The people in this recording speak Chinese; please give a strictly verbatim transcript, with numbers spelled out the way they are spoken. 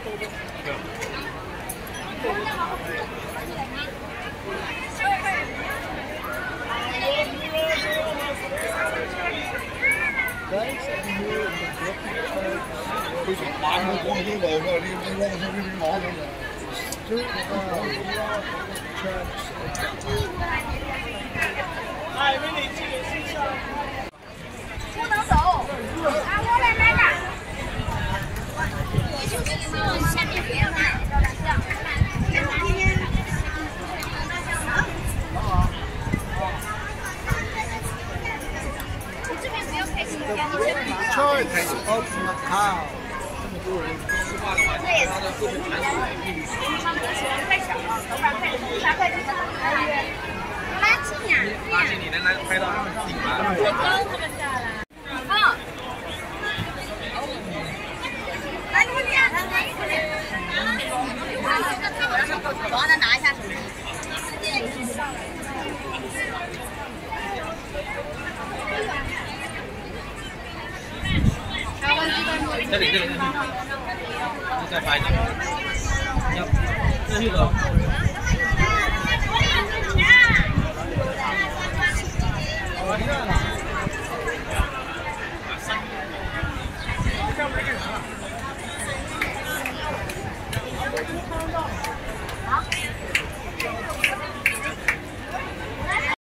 不能走，啊，我来买个。下面别买，照亮相。你这边不要开新店，你这边。 Choice of Macao。 这也是他们喜欢太小了，老板太大块怎么打开？垃圾呀！ 垃圾你能来拍到那么近吗？ 我刚这么下来。你放。来，你快点，来，快点。我让他拿一下手机。 这里这里这里，你再拍一张。要，这是个。我知道了。